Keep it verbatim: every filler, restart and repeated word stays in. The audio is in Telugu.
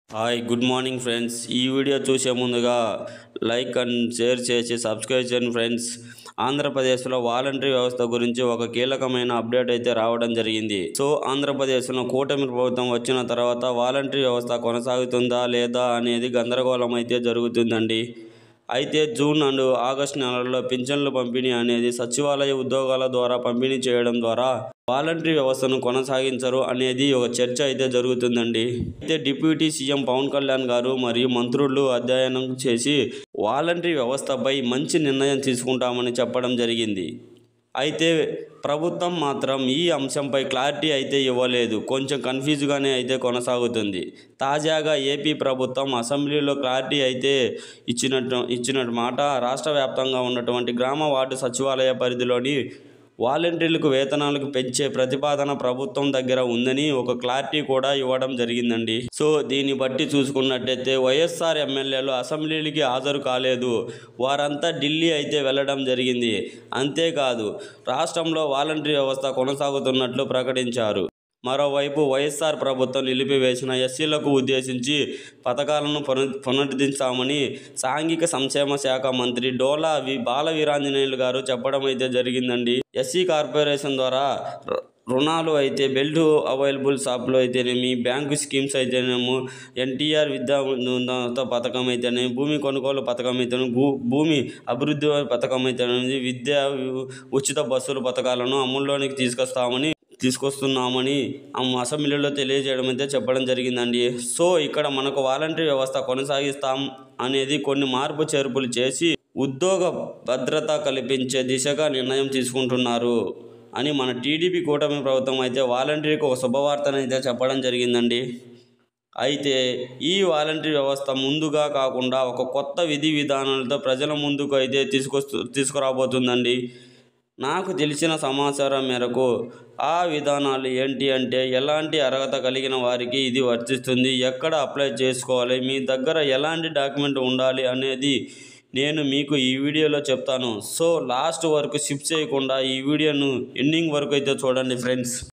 Hi good morning friends. ఈ వీడియో చూసే ముందుగా లైక్ అండ్ షేర్ చేసి సబ్స్క్రైబ్ చేయండి ఫ్రెండ్స్. ఆంధ్రప్రదేశ్లో వాలంటరీ వ్యవస్థ గురించి ఒక కీలకమైన అప్డేట్ అయితే రావడం జరిగింది. సో ఆంధ్రప్రదేశ్లో కూటమి ప్రభుత్వం వచ్చిన తర్వాత వాలంటరీ వ్యవస్థ కొనసాగుతుందా లేదా అనేది గందరగోళం అయితే జరుగుతుందండి. అయితే జూన్ అండ్ ఆగస్టు నెలల్లో పింఛన్ల పంపిణీ అనేది సచివాలయ ఉద్యోగాల ద్వారా పంపిణీ చేయడం ద్వారా వాలంటరీ వ్యవస్థను కొనసాగించరు అనేది ఒక చర్చ అయితే జరుగుతుందండి. అయితే డిప్యూటీ సీఎం పవన్ కళ్యాణ్ గారు మరియు మంత్రులు అధ్యయనం చేసి వాలంటరీ వ్యవస్థపై మంచి నిర్ణయం తీసుకుంటామని చెప్పడం జరిగింది. అయితే ప్రభుత్వం మాత్రం ఈ అంశంపై క్లారిటీ అయితే ఇవ్వలేదు. కొంచెం కన్ఫ్యూజ్గానే అయితే కొనసాగుతుంది. తాజాగా ఏపీ ప్రభుత్వం అసెంబ్లీలో క్లారిటీ అయితే ఇచ్చినట్టు ఇచ్చినట్టు మాట రాష్ట్ర వ్యాప్తంగా ఉన్నటువంటి గ్రామ వార్డు సచివాలయ పరిధిలోని వాలంటీర్లకు వేతనాలకు పెంచే ప్రతిపాదన ప్రభుత్వం దగ్గర ఉందని ఒక క్లారిటీ కూడా ఇవ్వడం జరిగిందండి. సో దీన్ని బట్టి చూసుకున్నట్టయితే వైఎస్ఆర్ ఎమ్మెల్యేలు అసెంబ్లీకి హాజరు కాలేదు. వారంతా ఢిల్లీ అయితే వెళ్ళడం జరిగింది. అంతేకాదు రాష్ట్రంలో వాలంటరీ వ్యవస్థ కొనసాగుతున్నట్లు ప్రకటించారు. మరోవైపు వైఎస్ఆర్ ప్రభుత్వం నిలిపివేసిన ఎస్సీలకు ఉద్దేశించి పథకాలను పున పునరుద్ధరించామని సాంఘిక సంక్షేమ శాఖ మంత్రి డోలా వి బాల వీరాంజనేయులు గారు చెప్పడం అయితే జరిగిందండి. ఎస్సీ కార్పొరేషన్ ద్వారా రుణాలు అయితే బెల్ట్ అవైలబుల్ షాప్లో అయితేనేమి, బ్యాంకు స్కీమ్స్ అయితేనేమో, ఎన్టీఆర్ విద్యా ఉన్నత పథకం అయితేనేమి, భూమి కొనుగోలు పథకం అయితేనే, భూ భూమి అభివృద్ధి పథకం అయితేనేది, విద్యా ఉచిత బస్సుల పథకాలను అమల్లోనికి తీసుకొస్తామని తీసుకొస్తున్నామని అసెంబ్లీలో తెలియజేయడం అయితే చెప్పడం జరిగిందండి. సో ఇక్కడ మనకు వాలంటరీ వ్యవస్థ కొనసాగిస్తాం అనేది కొన్ని మార్పు చేర్పులు చేసి ఉద్యోగ భద్రత కల్పించే దిశగా నిర్ణయం తీసుకుంటున్నారు అని మన టీడీపీ కూటమి ప్రభుత్వం అయితే వాలంటరీకి ఒక శుభవార్తను అయితే చెప్పడం జరిగిందండి. అయితే ఈ వాలంటరీ వ్యవస్థ ముందుగా కాకుండా ఒక కొత్త విధి విధానాలతో ప్రజల ముందుకు అయితే తీసుకొస్తూ తీసుకురాబోతుందండి. నాకు తెలిసిన సమాచారం మేరకు ఆ విధానాలు ఏంటి అంటే, ఎలాంటి అర్హత కలిగిన వారికి ఇది వర్తిస్తుంది, ఎక్కడ అప్లై చేసుకోవాలి, మీ దగ్గర ఎలాంటి డాక్యుమెంట్ ఉండాలి అనేది నేను మీకు ఈ వీడియోలో చెప్తాను. సో లాస్ట్ వరకు స్కిప్ చేయకుండా ఈ వీడియోను ఎండింగ్ వరకు అయితే చూడండి ఫ్రెండ్స్.